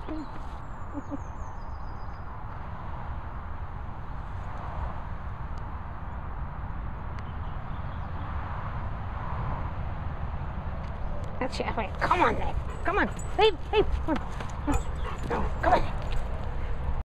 That's it. Wait, come on, Dave. Come on. Dave, come on. No, come on.